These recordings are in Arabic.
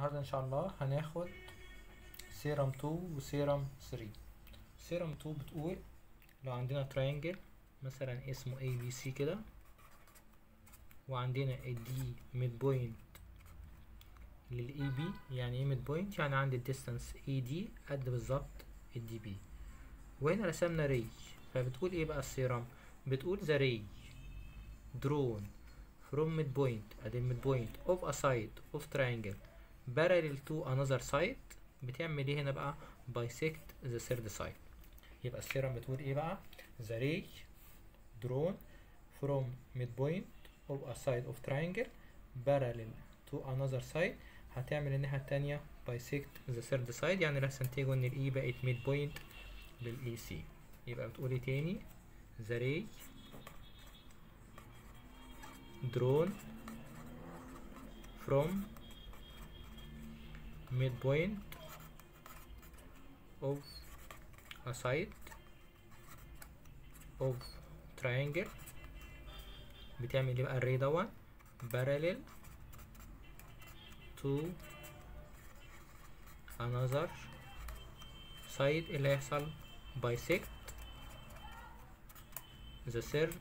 النهارده ان شاء الله هناخد سيرم 2 وسيرم 3. سيرم 2 بتقول لو عندنا تراينجل مثلا اسمه اي بي سي كده، وعندنا الدي ميد بوينت للاي بي. يعني ايه ميد بوينت؟ يعني عندي الديستانس اي دي قد بالظبط الدي بي، وهنا رسمنا ري. فبتقول ايه بقى السيرم؟ بتقول the ray drawn from midpoint at the midpoint of a side of triangle parallel to another side بتعمل ايه هنا بقى؟ bisect the third side. يبقى السيرم بتقول ايه بقى؟ the ray drawn from midpoint of a side of triangle parallel to another side هتعمل الناحية التانية bisect the third side، يعني هستنتجه ان الاي بقت midpoint للاي سي. يبقى بتقولي تاني the ray drawn from midpoint of a side of triangle بتعمل ايه بقى الري دون؟ parallel to another side اللي هيحصل bisect the third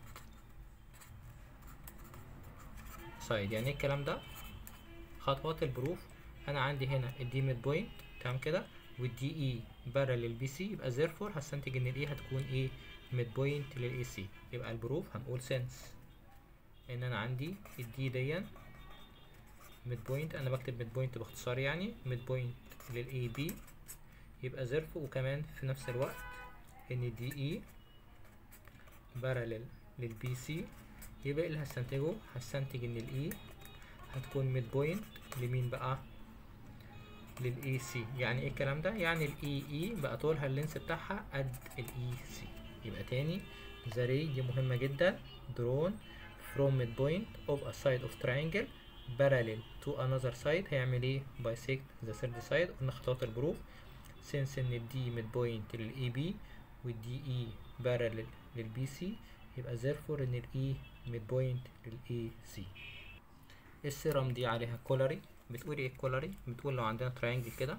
side. يعني ايه الكلام ده؟ خطوات البروف. انا عندي هنا الدي ميد بوينت تمام كده، والدي اي بارلل بي سي، يبقى therefore هستنتج ان الاي هتكون ايه؟ ميد بوينت للاي سي. يبقى البروف هنقول سنس ان انا عندي الدي دي ميد بوينت، انا بكتب ميد بوينت باختصار يعني ميد بوينت للاي بي، يبقى therefore وكمان في نفس الوقت ان الدي اي بارلل للبي سي، يبقى اللي هستنتجه هستنتج ان الاي هتكون ميد بوينت لمين بقى؟ للاي سي. يعني ايه الكلام ده؟ يعني الاي اي بقى طولها اللينس بتاعها قد الاي سي. يبقى تاني the ray دي مهمة جدا drawn from midpoint of a side of triangle parallel to another side هيعمل ايه؟ bisect the third side. قلنا خطوات البروف since ان الدي midpoint للاي بي والدي اي parallel للبي سي، يبقى therefore ان الاي midpoint للاي سي. السيرم دي عليها كولاري. بتقول ايه الكولاري؟ بتقول لو عندنا تراينجل كده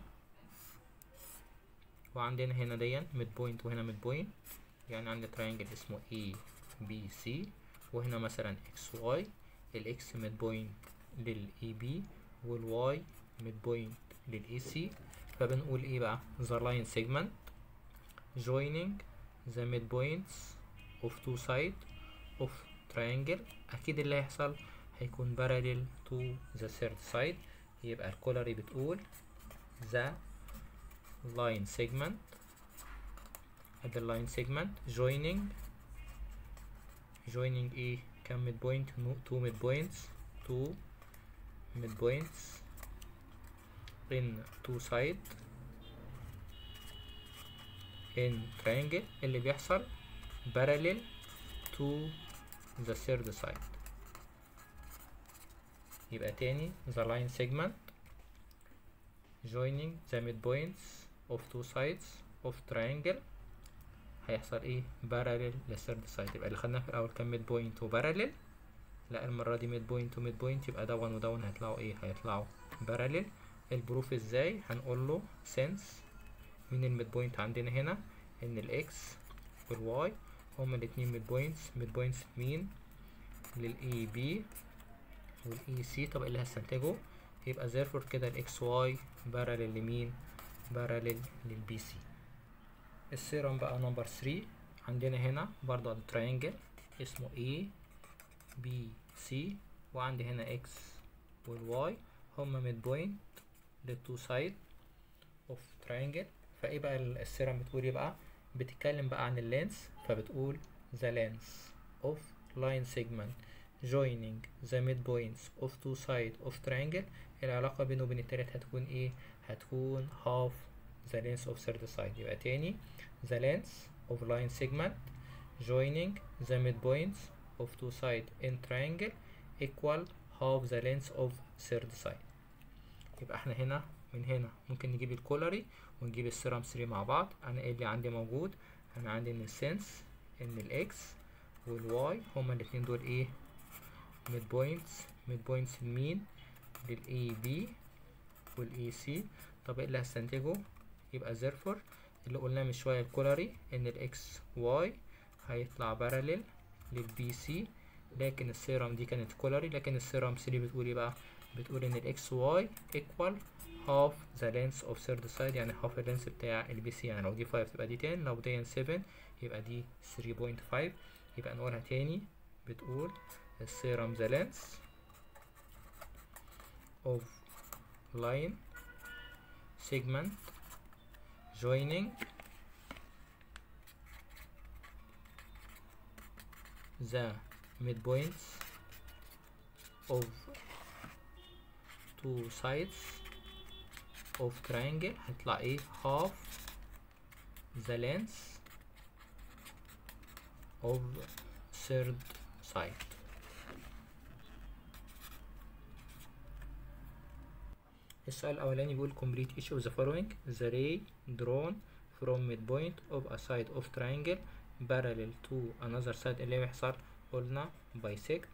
وعندنا هنا ديا ميد بوينت وهنا ميد بوينت، يعني عندي تراينجل اسمه اي بي سي، وهنا مثلا اكس واي، الاكس ميد بوينت للاي بي والواي ميد بوينت للاي سي. فبنقول ايه بقى؟ the line segment joining the midpoints of two sides of triangle. اكيد اللي هيحصل هيكون parallel to the third side. يبقى الكولاري بتقول the line segment at the line segment joining ايه؟ كم mid point؟ two mid points in two side in triangle اللي بيحصل parallel to the third side. يبقى تاني the line segment joining the midpoints of two sides of triangle هيحصل ايه؟ parallel للثيرد side. يبقى اللي خدناه في الاول كان mid point و parallel، لا المرة دي mid point و mid point، يبقى دون ودون هيطلعوا ايه؟ هيطلعوا parallel. البروف ازاي؟ هنقول له since من الميد بوينت عندنا هنا ان الاكس والواي هما الاتنين ميد بوينتس مين؟ للاي بي والاي سي. طب اللي هستنتجه يبقى therefore كده الاكس واي بارلل لمين؟ بارلل للبي سي. السيرم بقى نمبر 3. عندنا هنا برضه تراينجل اسمه اي بي سي، وعندي هنا اكس والواي هما ميد بوينت للتو سايد اوف تراينجل. فايه بقى السيرم بتقول ايه بقى؟ بتتكلم بقى عن اللينس، فبتقول the length of line segment joining the midpoints of two sides of triangle. العلاقة بينه وبين التالت هتكون ايه؟ هتكون half the length of third side. يبقى تاني the length of line segment joining the midpoints of two sides in triangle equal half the length of third side. يبقى احنا هنا من هنا ممكن نجيب الكولاري ونجيب السيرم 3 مع بعض. انا ايه اللي عندي موجود؟ انا عندي ان السنس ان الاكس والواي هما الاتنين دول ايه؟ ميد بوينتس لمين؟ للاي بي والاي سي. طب ايه اللي هستنتجه؟ يبقى therefore اللي قلناه من شويه الكولاري ان الاكس واي هيطلع باراليل للبي سي، لكن الثيرم دي كانت كولاري، لكن الثيرم 3 بتقول ايه بقى؟ بتقول ان الاكس واي equal half the length of third side، يعني half اللينس بتاع البي سي، يعني لو دي 5 تبقى دي 10، لو دي 7 يبقى دي 3.5. يبقى نقولها تاني، بتقول الثيرم the length of line segment joining the midpoints of two sides of triangle هيطلع ايه؟ half the length of third side. السؤال الأولاني بيقول complete each of the following: the ray drawn from midpoint of a side of triangle parallel to another side. اللي بيحصل قلنا bisect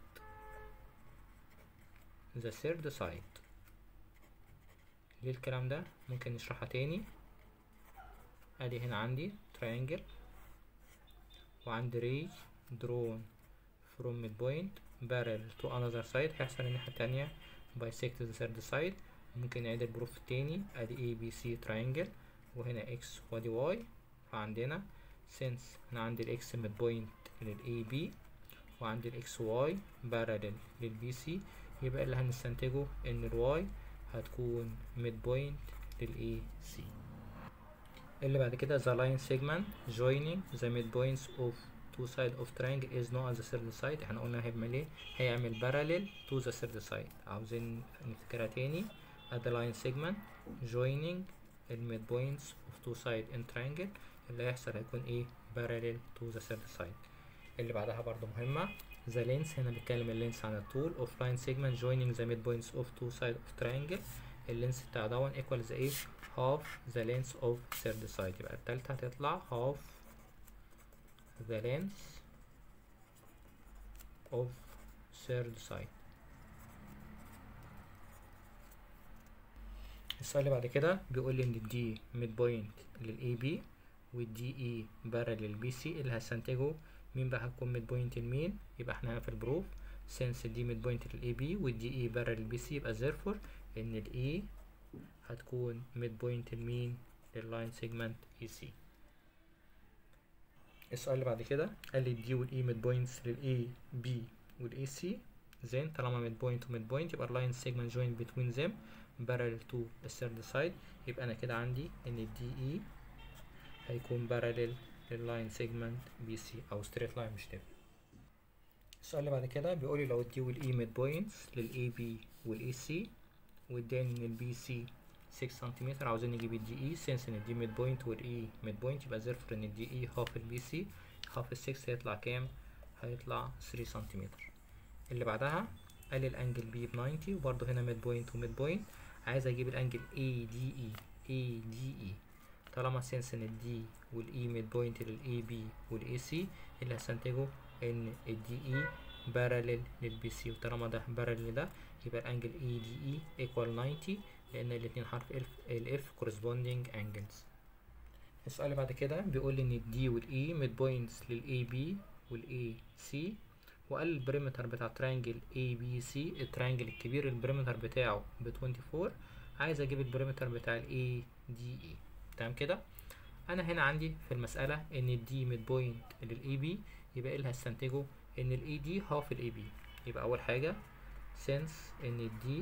the third side. ليه الكلام ده؟ ممكن نشرحها تاني. ادي هنا عندي triangle وعندي ray drawn from midpoint parallel to another side، هيحصل الناحية التانية bisect the third side. ممكن نعيد البروف التاني، ادي A B C triangle وهنا X وادي Y، فعندنا since انا عندي ال X midpoint لل A B وعندي ال X Y parallel لل B C، يبقى اللي هنستنتجه ان ال Y هتكون midpoint لل A C. اللي بعد كده the line segment joining the midpoints of two sides of triangle is known as the third side. احنا قلنا هيعمل ايه؟ هيعمل parallel to the third side. عاوزين نفتكرها تاني. the line segment joining the midpoints of two sides in triangle، اللي هيحصل هيكون ايه؟ parallel to the third side. اللي بعدها برضو مهمة the length، هنا بيتكلم اللينس عن الطول of line segment joining the midpoints of two sides of triangle. اللينس بتاع دون equals ايه؟ half the length of third side. يبقى التالتة هتطلع half the length of third side. السؤال اللي بعد كده بيقول لي ان دي ميد بوينت للاي بي والدي اي بارل للبي سي، اللي هستنتجه مين بقى هتكون ميد بوينت لمين؟ يبقى احنا هنا في البروف since دي ميد بوينت للاي بي والدي اي بارل للبي سي، يبقى therefore ان الاي هتكون ميد بوينت لمين؟ لللاين سيجمنت اي سي. السؤال اللي بعد كده قال لي الدي والاي ميد بوينتس للاي بي والاي سي، زين طالما ميد بوينت وميد بوينت يبقى اللاين سيجمنت جوين بتوين them parallel to the third side. يبقى انا كده عندي ان الدي اي هيكون parallel لللاين سيجمنت بي سي او straight line مش تفرق. السؤال اللي بعد كده بيقول لي لو الدي والاي ميد بوينتس للاي بي والاي سي واداني ان البي سي 6 سنتيمتر، عاوزين نجيب الدي اي since ان الدي ميد بوينت والاي ميد بوينت، يبقى therefore ان الدي اي هاف البي سي، هاف ال 6 هيطلع كام؟ هيطلع 3 سنتيمتر. اللي بعدها قال لي الانجل بي ب 90 وبرضه هنا ميد بوينت وميد بوينت، عايز اجيب الانجل اي دي اي. اي دي اي طالما since ان الدي والاي ميد بوينت للاي بي والاي سي، اللي هستنتجه ان الدي اي باراليل للبي سي، وطالما ده باراليل ده يبقى الانجل اي دي اي ايكوال 90 لان الاتنين حرف الاف corresponding angles. السؤال اللي بعد كده بيقول لي ان الدي والاي ميد بوينتس للاي بي والاي سي، وقال البريمتر بتاع تريانجل اي بي سي، التريانجل الكبير البريمتر بتاعه ب 24، عايز اجيب البريمتر بتاع الاي دي اي. تمام كده. انا هنا عندي في المساله ان الدي ميد بوينت للاي بي، يبقى ايه اللي هستنتجه؟ ان الاي دي هاف الاي بي. يبقى اول حاجه since ان الدي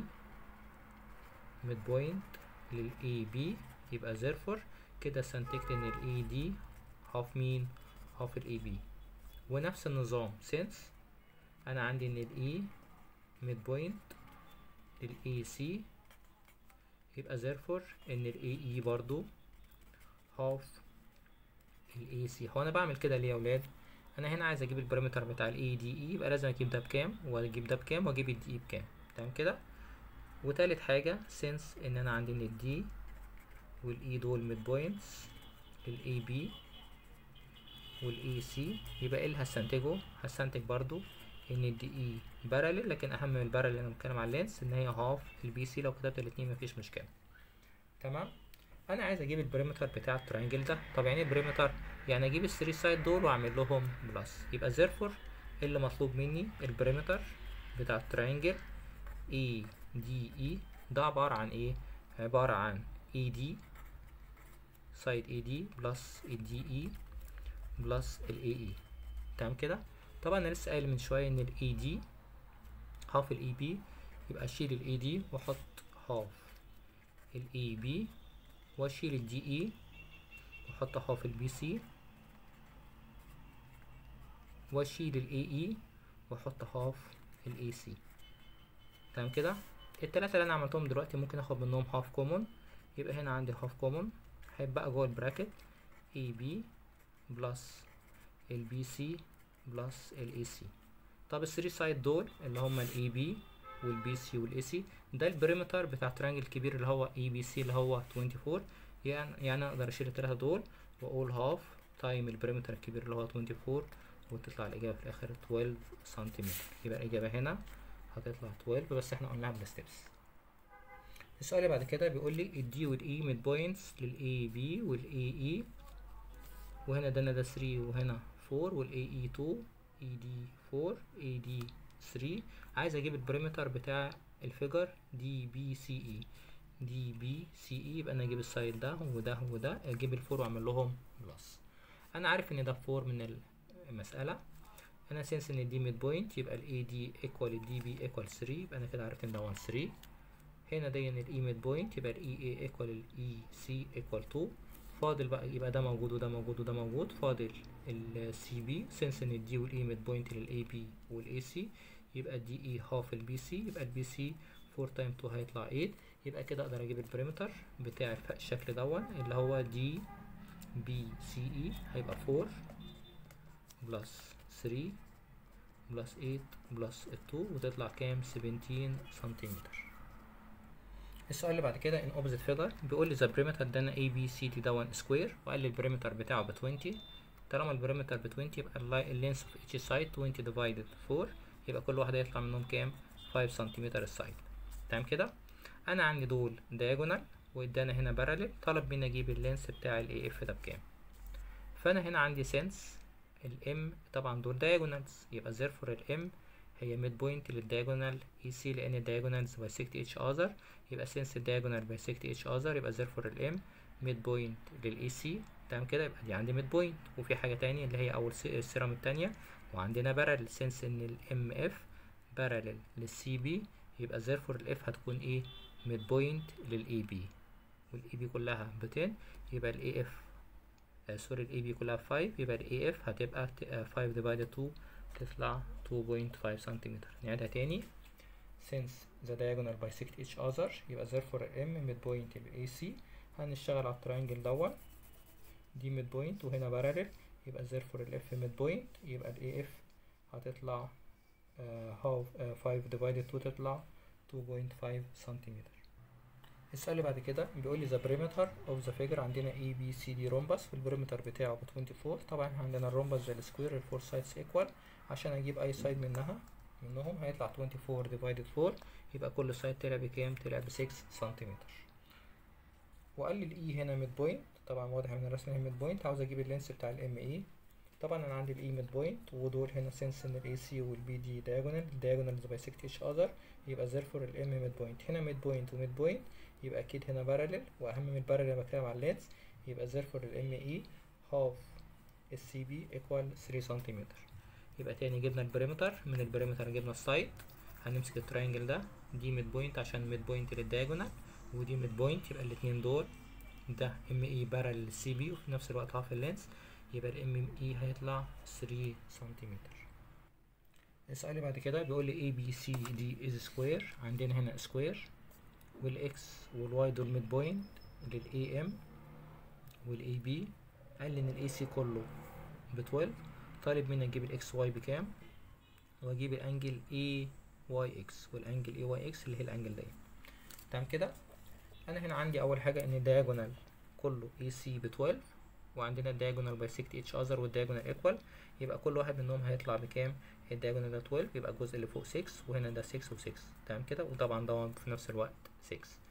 ميد بوينت للاي بي، يبقى therefore كده استنتجت ان الاي دي هاف مين؟ هاف الاي بي. ونفس النظام since انا عندي ان الاي ميد بوينت للاي سي، يبقى therefore ان الاي اي برضو هاف الاي سي. هو انا بعمل كده ليه يا ولاد؟ انا هنا عايز اجيب البارامتر بتاع الاي دي اي، يبقى لازم اجيب ده بكام واجيب ده بكام واجيب الدي اي بكام. تمام كده. وتالت حاجه since ان انا عندي ان الدي والاي دول ميد بوينتس للاي بي والاي سي، يبقى ايه اللي هستنتجه؟ هستنتج برضو ان الدي اي باراليل، لكن اهم من الباراليل انا بتكلم على اللينس ان هي هاف البي سي. لو كتبت الاتنين مفيش مشكله. تمام. انا عايز اجيب البريمتر بتاع الترينجل ده. طب يعني ايه بريمتر؟ يعني اجيب الثري سايد دول واعمل لهم بلس. يبقى therefore اللي مطلوب مني البريمتر بتاع الترينجل اي دي اي ده عبارة عن ايه؟ عبارة عن اي دي سايد اي دي بلس الدي اي بلس الاي اي. تمام كده. طبعا انا لسه قايل من شويه ان الاي دي هاف الاي بي، يبقى اشيل الاي دي واحط هاف الاي بي، واشيل الدي اي واحط هاف البي سي، واشيل الاي اي واحط هاف الاي سي. تمام كده. التلاتة اللي انا عملتهم دلوقتي ممكن اخد منهم هاف كومون، يبقى هنا عندي هاف كومون هيبقى جوه البراكت اي بي بلس البي سي بلس الاي سي. طب الثري سايد دول اللي هما الاي بي والبي سي والاي سي، ده البريمتر بتاع ترانجل كبير اللي هو اي بي سي اللي هو 24. يعني اقدر اشيل التلاتة دول واقول هاف تايم البريمتر الكبير اللي هو 24، وتطلع الاجابه في الاخر 12 سنتيمتر. يبقى الاجابه هنا هتطلع 12، بس احنا قلناها بالستبس. السؤال اللي بعد كده بيقول لي الدي والاي ميد بوينتس للاي بي والاي اي، وهنا ده 3 وهنا 4 والاي اي 2 اي دي 4 اي دي 3. عايز اجيب البريمتر بتاع الفيجر دي بي سي اي. دي بي سي اي يبقى انا اجيب السايد ده وده وده، اجيب الفور واعمل لهم بلس. انا عارف ان ده 4 من المسألة. انا سنس ان دي ميد بوينت يبقى الاي دي ايكوال الدي بي ايكوال 3، يبقى انا كده عرفت ان ده 1 3. هنا دي الاي ميد بوينت يبقى الاي اي ايكوال الاي سي ايكوال 2. فاضل بقى يبقى ده موجود وده موجود وده موجود، فاضل السي بي سنس ان الدي والاي ميد بوينت للاي بي والاي سي، يبقى الدي اي هاف البي سي، يبقى البي سي 4 تايم 2 هيطلع 8. يبقى كده اقدر اجيب البريمتر بتاع الشكل دون اللي هو دي بي سي اي هيبقى 4 بلس 3 بلس 8 بلس 2، وتطلع كام؟ 17 سنتيمتر. السؤال اللي بعد كده in opposite figure بيقول لي the perimeter ده A B C D ده 1 square، وقال لي البريمتر بتاعه ب 20. طالما البريمتر ب 20 يبقى اللينس of each side 20 divided 4، يبقى كل واحدة يطلع منهم كام؟ 5 سنتيمتر السايد. تمام كده. أنا عندي دول diagonal وادانا هنا parallel، طلب مني أجيب اللينس بتاع ال AF ده بكام. فأنا هنا عندي سنس ال M طبعا دول diagonals، يبقى therefore ال M هي ميد بوينت للدياجونال اي سي، لان الدياجونالز بايسكت اتش اذر. يبقى سنس الدياجونال بايسكت اتش اذر يبقى therefore الام ميد بوينت للاي سي. تمام كده. يبقى دي عندي ميد بوينت، وفي حاجه تانية اللي هي اول السيرم التانية، وعندنا بارل سنس ان الام اف بارل للسي بي، يبقى therefore الاف هتكون ايه؟ ميد بوينت للاي بي، والاي بي كلها ب 10، يبقى الاي اف سوري الاي بي كلها 5، يبقى الاي اف هتبقى 5 divided 2 تطلع 2.5 سنتيمتر. نعيدها تاني. since the diagonal bisect each other يبقى therefore M mid point يبقى AC. هنشتغل على التراينجل دوت، دي mid point وهنا parallel، يبقى therefore ال F mid point يبقى ال AF هتطلع half 5 divided 2 تطلع 2.5 سنتيمتر. السؤال اللي بعد كده بيقول لي the perimeter of the figure عندنا A B C D rhombus، والبريمتر بتاعه ب 24. طبعا عندنا الرومبس زي السكوير ال 4 sides equal، عشان اجيب اي سايد منهم هيطلع 24 divided 4، يبقى كل سايد طلع بكام؟ طلع ب 6 سنتيمتر. وقال لي الاي هنا ميد بوينت، طبعا واضح من الرسم هنا ميد بوينت. عاوز اجيب اللينس بتاع الام اي. طبعا انا عندي الاي ميد بوينت، ودول هنا سنس ان الاي سي والبي دي diagonals بايسكت ايتش اذر، يبقى therefore الام ميد بوينت. هنا ميد بوينت وميد بوينت، يبقى اكيد هنا بارلل، واهم من البارلل انا بتكلم على اللينس، يبقى therefore الام اي هاف السي بي ايكوال 3 سنتيمتر. يبقى تاني جبنا البريمتر، من البريمتر جبنا السايد. هنمسك التراينجل ده، دي ميد بوينت عشان ميد بوينت للدايجونال، ودي ميد بوينت، يبقى الاتنين دول ده ام اي بارل للسي بي وفي نفس الوقت هاف اللينس، يبقى الام اي هيطلع 3 سنتيمتر. السؤال اللي بعد كده بيقول لي اي بي سي دي از سكوير. عندنا هنا سكوير، والاكس والواي دول ميد بوينت للاي ام والاي بي. قال لي ان الاي سي كله ب 12، طالب مني اجيب الاكس واي بكام، واجيب الانجل اي واي اكس، والانجل اي واي اكس اللي هي الانجل دي. تمام كده. انا هنا عندي اول حاجه ان الدياجونال كله اي سي ب 12، وعندنا الدياجونال بايسكت اتش اذر والدياجونال ايكوال، يبقى كل واحد منهم هيطلع بكام؟ الدياجونال ده 12، يبقى الجزء اللي فوق 6، وهنا ده 6 و6. تمام كده. وطبعا ده في نفس الوقت 6.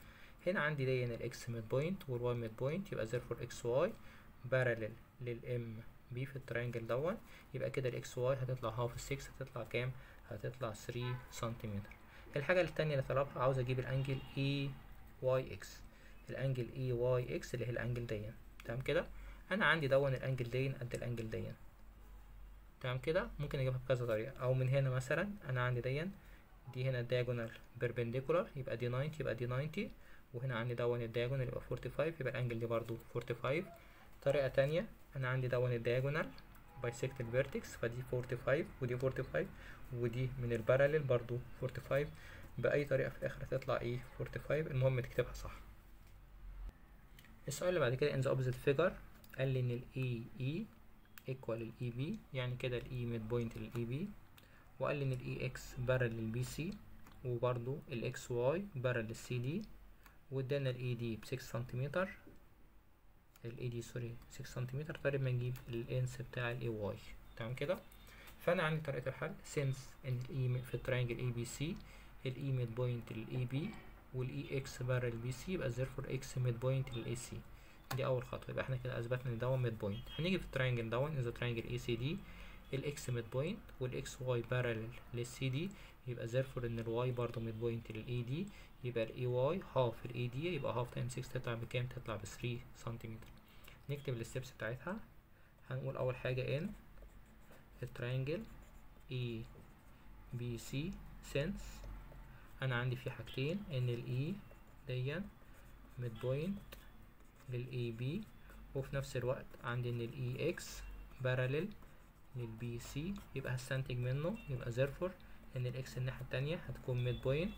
هنا عندي دي الاكس ميد بوينت والواي ميد بوينت، يبقى therefore اكس واي بارلل للام بي في الترينجل دون. يبقى كده الاكس واي هتطلع هاف ال6 هتطلع كام؟ هتطلع 3 سنتيمتر. الحاجة التانية اللي طلبها عاوز اجيب الانجل اي واي اكس، الانجل اي واي اكس اللي هي الانجل دي. تمام كده؟ انا عندي دون الانجل دي قد الانجل دي. تمام كده؟ ممكن اجيبها بكذا طريقة، او من هنا مثلا انا عندي دي هنا الدياجونال بيربنديكولار يبقى دي 90 يبقى دي 90، وهنا عندي دون الدياجونال يبقى 45 يبقى الانجل دي برضو 45. طريقة تانية انا عندي دون الدياجونال بايسكت الفيرتكس فدي 45 ودي 45 ودي من الباراليل برضو 45. بأي طريقة في الآخر هتطلع ايه 45، المهم تكتبها صح. السؤال اللي بعد كده in the opposite figure قال لي ان ال AE equal ال EB، يعني كده ال E mid point لل EB، وقال لي ان ال EX بارل لل BC، وبرضو ال XY بارل لل CD، وادانا ال ED ب 6 سنتيمتر، ال ED سوري 6 سنتيمتر. طيب ما نجيب الانس بتاع ال AY. تمام كده؟ فانا عندي طريقة الحل since ان ال E في الترينجل ABC ال E mid point لل AB وال EX بارل لل BC، يبقى therefore X mid point لل AC. دي اول خطوه، يبقى احنا كده اثبتنا ان ده ميد بوينت. هنيجي في التراينجل دون اذا تراينجل اي سي دي الاكس ميد بوينت والاكس واي بارلل للسي دي، يبقى therefore ان الواي برضه ميد بوينت للاي دي، يبقى الاي واي هاف الاي دي، يبقى هاف تايم 6 تطلع بكام؟ تطلع ب 3 سنتيمتر. نكتب الستبس بتاعتها. هنقول اول حاجه ان التراينجل اي بي سي سينس انا عندي فيه حاجتين، ان الاي دي ميد بوينت للاي بي، وفي نفس الوقت عندي ان الاي اكس باراليل للبي سي، يبقى هستنتج منه يبقى therefore ان الاكس الناحية التانية هتكون ميد بوينت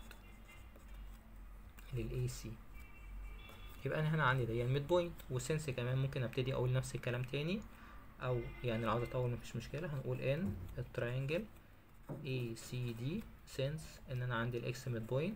للاي سي. يبقى انا هنا عندي ده ميد بوينت، وسنس كمان ممكن ابتدي اقول نفس الكلام تاني، او يعني لو عاوز اطول مفيش مشكلة هنقول ان التراينجل اي سي دي سنس ان انا عندي الاكس ميد بوينت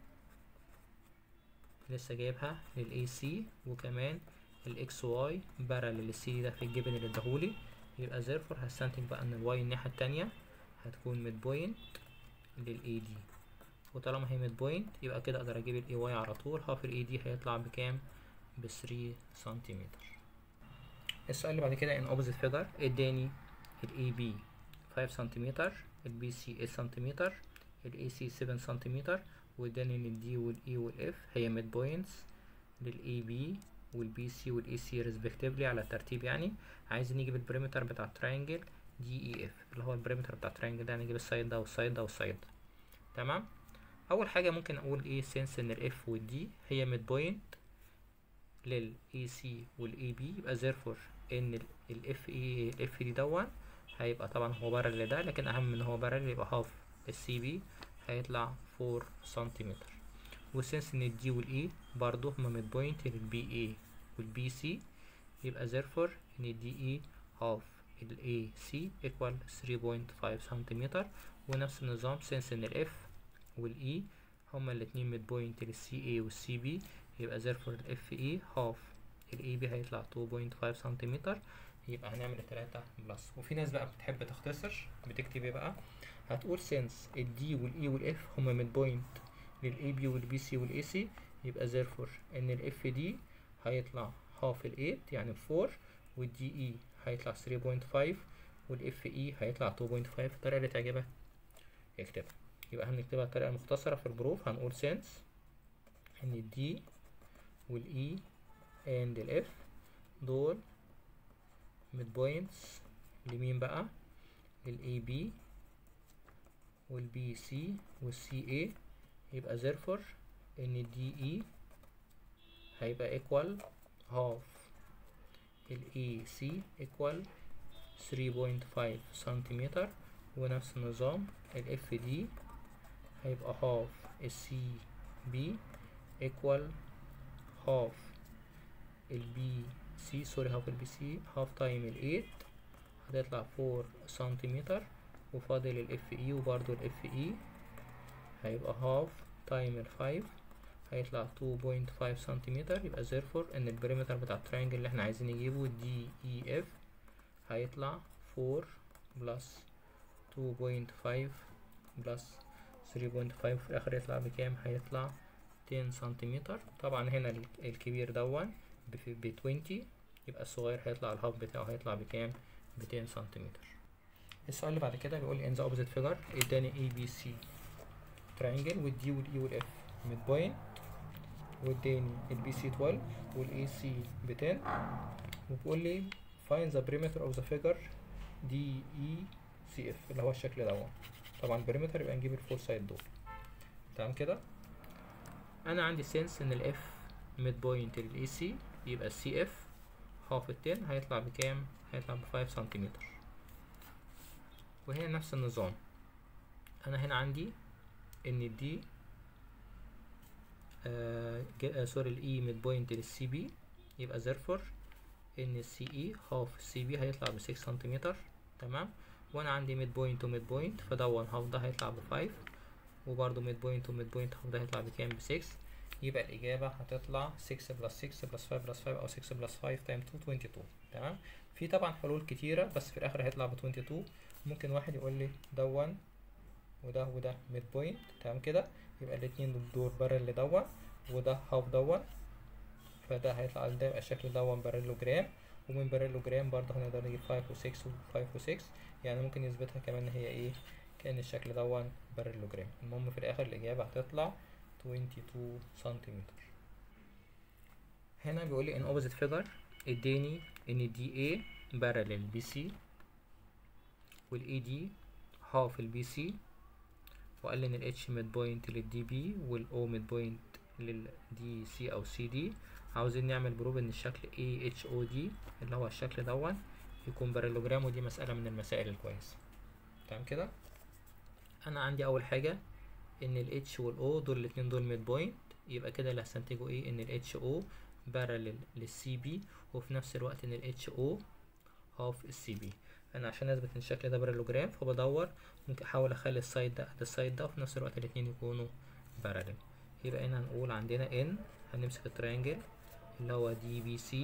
لسه جايبها للاي سي، وكمان الاكس واي باراليل للسي ده في الجبن اللي اداهولي، يبقى therefore هستنتج بقى ان الواي الناحية التانية هتكون ميد بوينت للاي دي، وطالما هي ميد بوينت يبقى كده اقدر اجيب الاي واي على طول. هاف الاي دي هيطلع بكام؟ ب 3 سنتيمتر. السؤال اللي بعد كده in opposite figure اداني الاي بي 5 سنتيمتر، البي سي 8 سنتيمتر، الاي سي 7 سنتيمتر، واداني ان الدي والاي والاف هي ميد بوينتس للاي بي والبي سي والاي سي ريسبكتيفلي على الترتيب. يعني عايز نجيب البريمتر بتاع التراينجل دي اي اف، اللي هو البريمتر بتاع التراينجل ده، نجيب السايد ده والسايد ده والسايد ده. تمام. اول حاجه ممكن اقول ايه سنس ان الاف والدي هي ميد بوينت للاي سي والاي بي، يبقى therefore ان الاف اي الاف دي دون هيبقى طبعا هو بارل لده، لكن اهم ان هو بارل يبقى هاف السي بي هيطلع 4 سنتيمتر. وسنس ان الدي والاي برضو هما ميد بوينت للبي اي والبي سي، يبقى therefore ان الدي اي هاف الاي سي equal 3.5 سنتيمتر. ونفس النظام سنس ان الاف والاي هما الاتنين ميد بوينت للسي اي والسي بي، يبقى therefore الاف اي هاف الاي بي هيطلع 2.5 سنتيمتر. يبقى هنعمل 3 بلس. وفي ناس بقى بتحب تختصر، بتكتب ايه بقى؟ هتقول سنس الدي والاي والاف هما ميد بوينت للاي بي والبي سي والاي سي، يبقى therefore ان الاف دي هيطلع هاف ال 8 يعني 4، والدي اي هيطلع 3.5 والاف اي هيطلع 2.5. الطريقه اللي تعجبك اكتبها. يبقى هنكتبها بطريقه مختصره في البروف. هنقول سنس ان الدي والاي اند الاف دول ميد بوينتس لمين بقى؟ للاي بي والبي سي والسي اي، يبقى therefore ان دي اي هيبقى equal half ال AC equal 3.5 سنتيمتر. ونفس النظام ال FD هيبقى half ال CB equal half ال BC سوري half ال BC half time ال 8 هتطلع 4 سنتيمتر، وفاضل ال FE وبرضو ال FE هيبقى half time ال 5 هيطلع 2.5 سنتيمتر. يبقى therefore ان البريمتر بتاع التراينجل اللي احنا عايزين نجيبه دي اي اف هيطلع 4 بلس 2.5 بلس 3.5 في الاخر يطلع بكام؟ هيطلع 10 سنتيمتر. طبعا هنا الكبير دون ب 20، يبقى الصغير هيطلع الهاف بتاعه هيطلع بكام؟ ب 10 سنتيمتر. السؤال اللي بعد كده بيقول لي in the opposite figure اداني ABC triangle والدي والاي والاف ميد بوينت، واداني البي سي 12 والاي سي ب 10، وبيقول لي find the perimeter of the figure DECF اللي هو الشكل دوت. طبعا perimeter يبقى نجيب الفور سايد دول. تمام كده. انا عندي سنس ان الاف ميد بوينت للاي سي، يبقى السي اف هاف ال 10 هيطلع بكام؟ هيطلع ب 5 سنتيمتر. وهنا نفس النظام، انا هنا عندي ان الدي سوري الاي ميد بوينت للسي بي، يبقى therefore ان السي اي هاف السي بي هيطلع ب 6 سنتيمتر. تمام. وانا عندي ميد بوينت وميد بوينت، فدون هاف ده هيطلع ب 5، وبرضه ميد بوينت وميد بوينت هاف ده هيطلع بكام؟ ب 6. يبقى الإجابة هتطلع 6 بلس 6 بلس 5 بلس 5 أو 6 بلس 5 تايم 2 22. تمام. في طبعا حلول كتيرة بس في الآخر هيطلع ب 22. ممكن واحد يقول لي دون وده وده ميد بوينت. تمام كده. يبقى الاتنين دول بارل لدون، وده هاف دون، فده هيطلع ده يبقى الشكل دون بارلوجرام. ومن بارلوجرام برضه هنقدر نجيب 5 و 6 و 5 و 6، يعني ممكن يثبتها كمان ان هي ايه؟ كأن الشكل دون بارلوجرام. المهم في الآخر الإجابة هتطلع 22 سنتيمتر. هنا بيقول لي in opposite figure اداني ان دي اي بارلل بي سي، والاي دي هاف البي سي، وقال لي ان الاتش ميد بوينت للدي بي والاو ميد بوينت للدي سي او سي دي. عاوزين نعمل بروف ان الشكل اي اتش او دي اللي هو الشكل دون يكون بارلوجرام، ودي مسألة من المسائل الكويسة. تمام كده. انا عندي اول حاجة ان ال H وال O دول الاتنين دول ميد بوينت، يبقى كده اللي هستنتجه ايه؟ ان ال HO بارلل لل CB، وفي نفس الوقت ان ال HO هاف ال CB. انا عشان اثبت ان الشكل ده بارلوجرام فبدور ممكن احاول اخلي السايد ده قد السايد ده، وفي نفس الوقت الاتنين يكونوا بارلل. يبقى هنا هنقول عندنا ان هنمسك التريانجل اللي هو DBC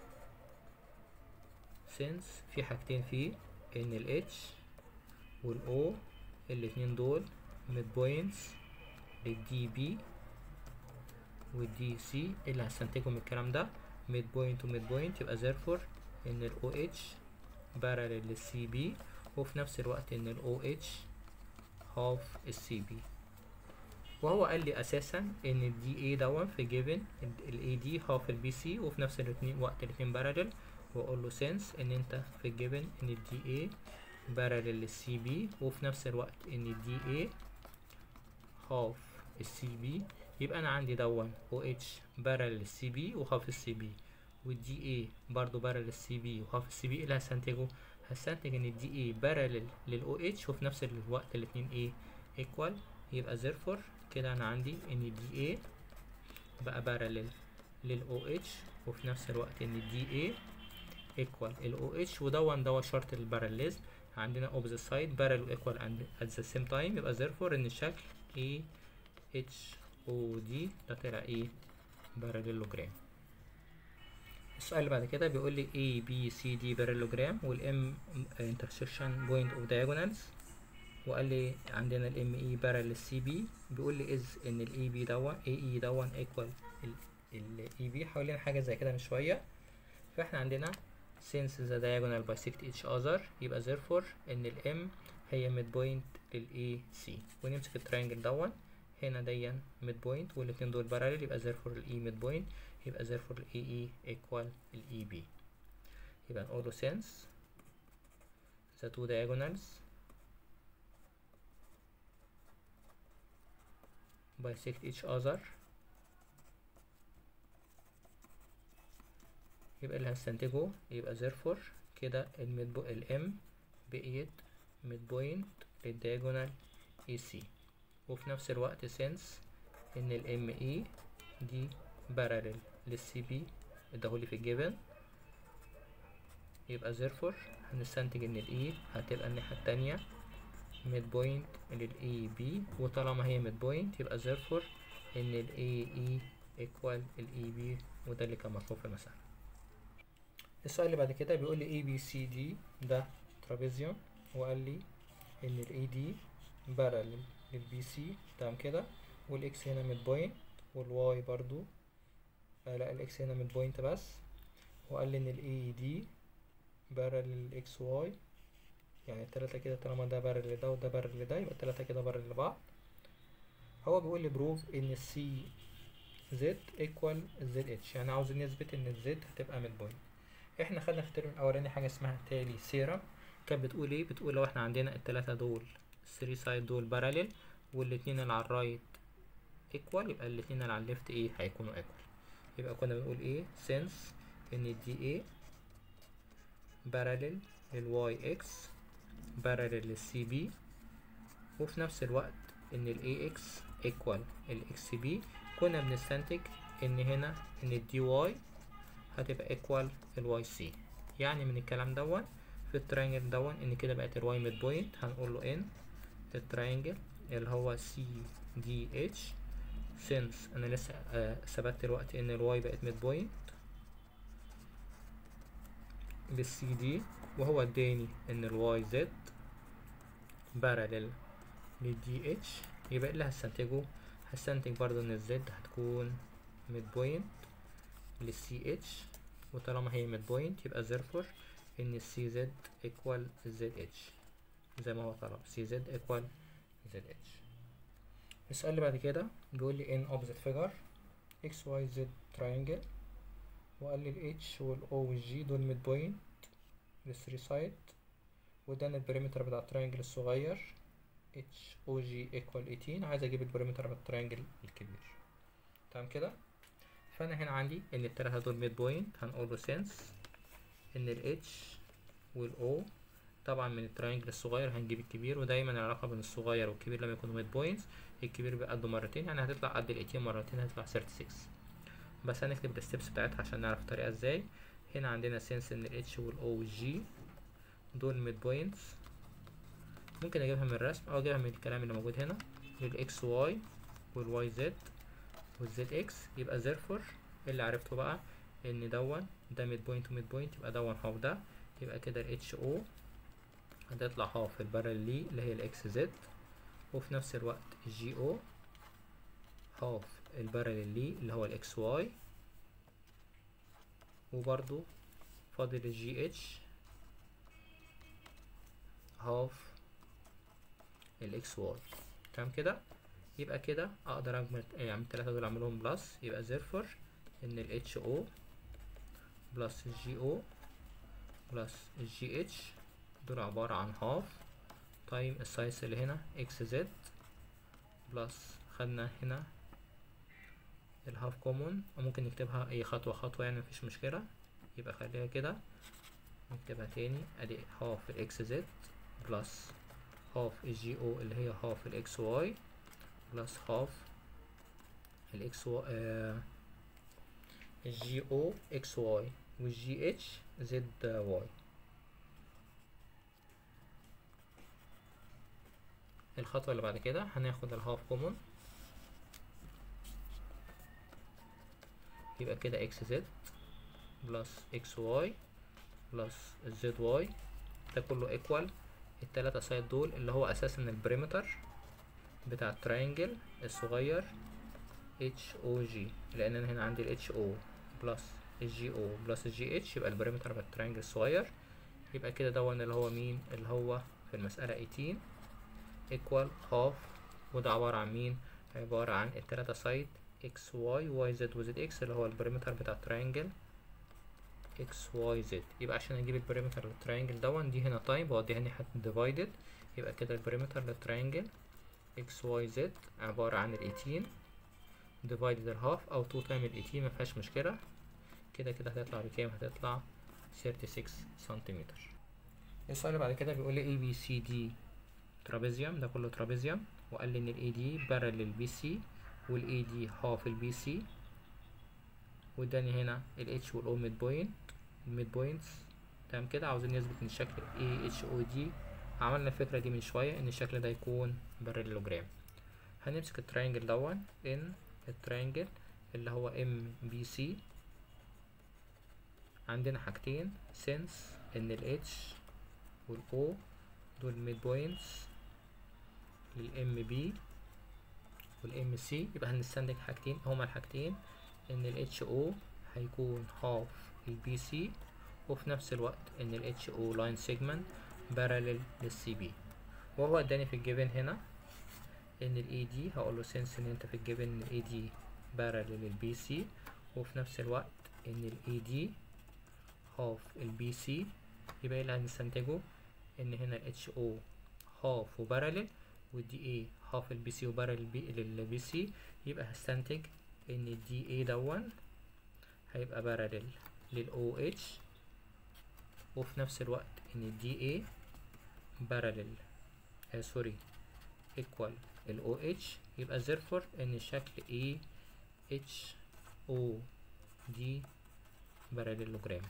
سينس في حاجتين فيه، ان ال H وال O الاتنين دول ميد بوينتس للدي بي والدي سي. اللي هستنتجه من الكلام ده ميد بوينت وميد بوينت، يبقى therefore ان ال OH بارلل للسي بي، وفي نفس الوقت ان ال OH هاف السي بي. وهو قال لي اساسا ان الدي اي دون في جيفن الاي دي هاف البي سي، وفي نفس الوقت الاتنين بارلل. واقول له سنس ان انت في الجيفن ان الدي اي بارلل للسي بي، وفي نفس الوقت ان الدي اي هاف السي بي، يبقى انا عندي دون او اتش بارل للسي بي وهاف السي بي، والدي اي برضو بارل للسي بي وهاف السي بي. اللي هستنتجه هستنتج ان الدي اي بارل للاو اتش، وفي نفس الوقت الاتنين ايه؟ ايكوال. يبقى therefore كده انا عندي ان الدي اي بقى بارل للاو اتش، وفي نفس الوقت ان الدي اي ايكوال الاو اتش، ودون شرط الباراليزم عندنا opposite side parallel و equal and at the same time. يبقى therefore ان الشكل A H O D ده طلع ايه؟ باراليلوجرام. السؤال اللي بعد كده بيقول لي A B C D باراليلوجرام والM intersection point of diagonals، وقال لي عندنا ال ME باراليل C B. بيقول لي is ان ال AB دون AE دون equal ال EB. حوالين حاجة زي كده من شوية. فاحنا عندنا since the diagonal bisect each other، يبقى therefore ان ال M هي mid point لل AC. ونمسك التريانجل دون هنا ديا mid point والاتنين دول parallel، يبقى therefore ال E mid point، يبقى therefore ال AE equal ال EB. يبقى نقوله since the two diagonals bisect each other، يبقى اللي هستنتجه يبقى therefore كده ال M بقيت mid point للdiagonal AC، وفي نفس الوقت since ان ال ME دي parallel للسي بي اداهولي في الجبن، يبقى therefore هنستنتج ان ال E هتبقى الناحية التانية mid point لل AB، وطالما هي mid point يبقى therefore ان ال AE equal ال EB، وده اللي كان مطلوب في المسألة. السؤال اللي بعد كده بيقول لي ABCD ده ترابيزيوم، وقال لي ان ال AD parallel لل BC. تمام كده. والاكس هنا ميد بوينت والواي برضو لا الاكس هنا ميد بوينت بس، وقال لي ان الاي دي بارل الاكس واي، يعني التلاتة كده طالما ده بارل لده وده بارل لده يبقى التلاتة كده بارل لبعض. هو بيقول لي بروف ان السي زد ايكوال الزد اتش، يعني عاوز نثبت ان الزد هتبقى ميد بوينت. احنا خدنا في الترم الاولاني حاجه اسمها تالي ثيرم، كانت بتقول ايه؟ بتقول لو احنا عندنا التلاتة دول الثري سايد دول باراليل والاتنين اللي على الرايت ايكوال، يبقى الاتنين اللي على الليفت ايه هيكونوا ايكوال. يبقى كنا بنقول ايه؟ since ان الدي ايه باراليل للواي اكس باراليل للسي بي، وفي نفس الوقت ان الاي اكس ايكوال الاكس بي، كنا بنستنتج ان هنا ان الدي واي هتبقى ايكوال الواي سي. يعني من الكلام دون في التراينجل دون ان كده بقت الواي ميد بوينت، هنقول له ان التراينجل اللي هو سي دي اتش since انا لسه ثبت دلوقتي ان الواي بقت ميد بوينت للسي دي، وهو اداني ان الواي زد باراليل للدي اتش، يبقى اللي هستنتج برضو ان الزد هتكون ميد بوينت للسي اتش، وطالما هي ميد بوينت يبقى therefore ان السي زد ايكوال الزد اتش زي ما هو طلب، سي زد ايكوال زد اتش. السؤال اللي بعد كده بيقول لي in opposite figure اكس واي زد triangle، وقال لي الاتش والاو والجي دول ميد بوينت للثري سايد، وادانا البريمتر بتاع التراينجل الصغير اتش او جي ايكوال 18، عايز اجيب البريمتر بتاع التراينجل الكبير. تمام كده؟ فانا هنا عندي ان التلاتة دول ميد بوينت، هنقول له since ان الاتش والاو طبعا من التراينجل الصغير هنجيب الكبير، ودايما العلاقة بين الصغير والكبير لما يكونوا ميد بوينتس الكبير بقده مرتين، يعني هتطلع قد الاتنين مرتين هتطلع 36. بس هنكتب الستبس بتاعتها عشان نعرف الطريقة ازاي. هنا عندنا since ان الاتش والاو والجي دول ميد بوينتس، ممكن اجيبها من الرسم او اجيبها من الكلام اللي موجود هنا للاكس واي والواي زد والزد اكس، يبقى therefore اللي عرفته بقى ان ده ميد بوينت وميد بوينت، يبقى هاف ده، يبقى كده الاتش او هتطلع هاف البارل لي اللي هي الاكس زد، وفي نفس الوقت الجي او هاف البارل لي اللي هو الاكس واي، وبرضو فاضل الجي اتش هاف الاكس واي. تمام كده؟ يبقى كده اقدر اجمع يعني التلاتة دول اعملهم بلس، يبقى therefore ان ال HO بلس ال GO بلس ال GH دول عبارة عن هاف تايم السايز اللي هنا XZ بلس خدنا هنا الهاف كومون، وممكن نكتبها اي خطوة خطوة يعني مفيش مشكلة. يبقى خليها كده نكتبها تاني، ادي هاف ال XZ بلس هاف ال GO اللي هي هاف ال XY بلس هاف الاكس الجي او اكس واي والجي اتش زد واي. الخطوة اللي بعد كده هناخد الهاف كومون، يبقى كده اكس زد بلس اكس واي بلس الزد واي، ده كله ايكوال التلاتة سايد دول اللي هو اساسا البريمتر بتاع التراينجل الصغير اتش او جي، لان انا هنا عندي الاتش او بلس الجي او بلس الجي اتش، يبقى البريمتر بتاع التراينجل الصغير. يبقى كده اللي هو مين؟ اللي هو في المسألة 18 equal half، وده عبارة عن مين؟ عبارة عن التلاتة سايد x y y z و z x اللي هو البريمتر بتاع التراينجل x y z. يبقى عشان اجيب البريمتر للتراينجل دي هنا تايم بوديها ناحية divided، يبقى كده البريمتر للتراينجل x y z عبارة عن ال 18 divided الهاف او 2 تايم ال 18 مفيهاش مشكلة. كده هتطلع بكام؟ هتطلع 36 سنتيمتر. السؤال اللي بعد كده بيقول لي A B C D ترابيزيوم، ده كله ترابيزيوم، وقال لي ان ال AD بارل للبي سي وال AD هاف البي سي، واداني هنا ال H وال O ميد بوينتس. تمام كده؟ عاوزين نثبت ان الشكل AHOD عملنا الفكرة دي من شوية ان الشكل ده يكون باراليلوجرام. هنمسك التراينجل ان التراينجل اللي هو MBC، عندنا حاجتين since ان ال H وال O دول ميد بوينتس للام بي، والام سي، يبقى هنستنتج حاجتين هما الحاجتين، ان ال HO هيكون هاف البي سي، وفي نفس الوقت ان ال HO لاين سيجمنت بارالل للسي بي. وهو اداني في الجيفن هنا ان ال AD، هقول له سنس ان انت في الجيفن ان ال AD بارالل للبي سي، وفي نفس الوقت ان ال AD هاف البي سي، يبقى اللي هنستنتجه ان هنا ال HO هاف وبارالل، والدي اي هاف البي سي وبارالل للبي سي، يبقى هستنتج ان الدي اي دون هيبقى بارالل للأو اتش، وفي نفس الوقت ان الدي اي بارالل سوري ايكوال الأو اتش، يبقى therefore ان شكل اي اتش او دي باراليلوجرام.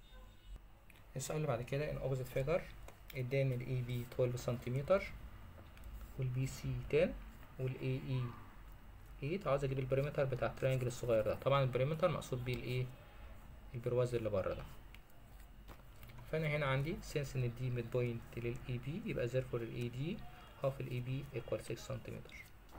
السؤال اللي بعد كده ان opposite figure اداني الاي بي 12 سنتيمتر والبي سي 10 والاي اي 8. عاوز اجيب البريمتر بتاع الترينجل الصغير ده. طبعا البريمتر مقصود بيه الايه، البرواز اللي بره ده. فانا هنا عندي سنس ان الدي ميد بوينت للاي بي، يبقى therefore الاي دي هاف الاي بي equal 6 سنتيمتر،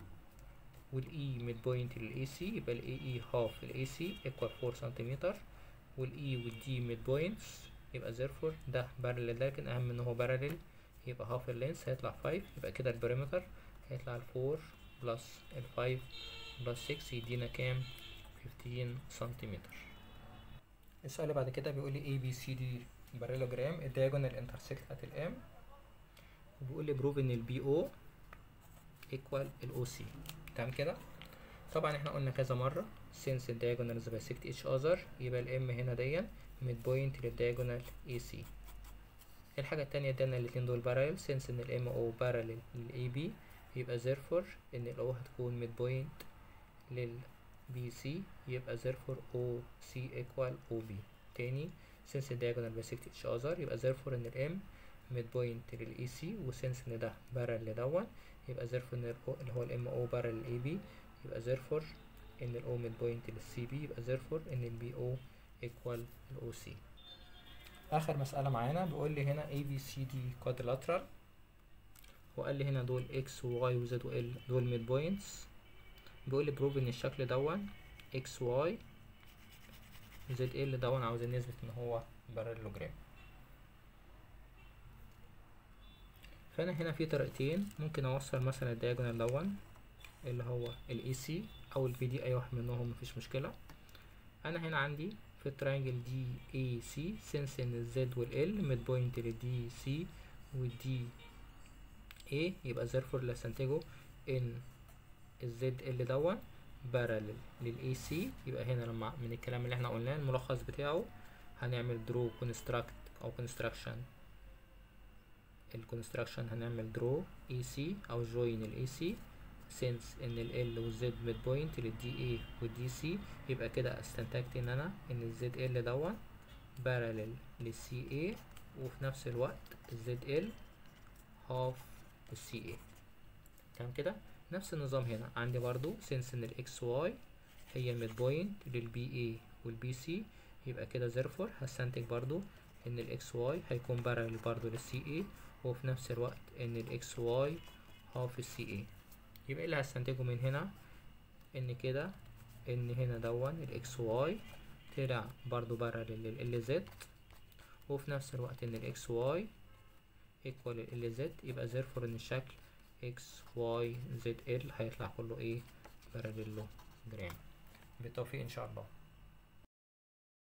والاي ميد بوينت للاي سي، يبقى الاي اي هاف الاي سي equal 4 سنتيمتر، والاي والدي ميد بوينتس، يبقى therefore ده بارلل، لكن اهم ان هو بارلل، يبقى هاف اللينس هيطلع 5، يبقى كده البريمتر هيطلع 4 بلس 5 بلس 6 يدينا كام؟ 15 سنتيمتر. السؤال اللي بعد كده بيقول لي اي بي سي دي بارالوجرام الدياجونال انترسكت ات الام، وبيقول لي بروف ان البي او ايكوال الاو سي. تمام كده. طبعا احنا قلنا كذا مره since الدياجونالز bisect each other، يبقى الام هنا ديا ميد بوينت للدياجونال اي سي. الحاجه التانية ادانا الاتنين دول بارالل since ان الام او بارالل للاي بي، يبقى therefore ان الاو هتكون ميد بوينت للبي سي، يبقى therefore او سي ايكوال او بي. تاني since الدياجونال bisect each other، يبقى therefore ان الام ميد بوينت للاي سي، وسنس ان ده بارالل لدون، يبقى therefore ان اللي هو الام او بارالل للاي بي، يبقى therefore ان الاو ميد بوينت للسي بي، يبقى therefore ان البي او ايكوال الاو سي. اخر مسألة معانا بيقول لي هنا اي بي سي دي كوادرلاترال، وقال لي هنا دول اكس وواي وزد وال دول ميد بوينتس. بيقول لي بروف ان الشكل دون اكس واي زد ال دون عاوزين نثبت ان هو باراليلوجرام. فانا هنا في طريقتين ممكن اوصل مثلا الدياجونال دون اللي هو الاي سي او البي دي، اي واحد منهم مفيش مشكله. انا هنا عندي في التراينجل دي اي سي سنس ان الزد والال ميد بوينت للدي سي والدي اي، يبقى therefore اللي استنتجه ان الزد ال دون بارالل للاي سي. يبقى هنا لما من الكلام اللي احنا قلناه الملخص بتاعه هنعمل درو كونستراكت او كونستراكشن، الكونستراكشن هنعمل درو اي سي او جوين الاي سي سينس ان ال والزد ميد بوينت للدي اي والدي سي، يبقى كده استنتجت ان انا ان الزد ال دون بارالل للسي اي، وفي نفس الوقت الزد ال هاف السي اي. تمام كده. نفس النظام هنا عندي برضو سينس ان الاكس واي هي ميد بوينت للبي اي والبي سي، يبقى كده therefore هستنتج برضو ان الاكس واي هيكون بارالل برضو للسي اي، وفي نفس الوقت ان الاكس واي هاف السي اي. يبقى اللي هستنتجه من هنا ان كده ان هنا دون الاكس واي طلع برضو بارالل لل زد، وفي نفس الوقت ان الاكس واي ايكوال ال زد، يبقى therefore ان الشكل اكس واي زد ال هيطلع كله ايه؟ باراليلوجرام. بالتوفيق ان شاء الله.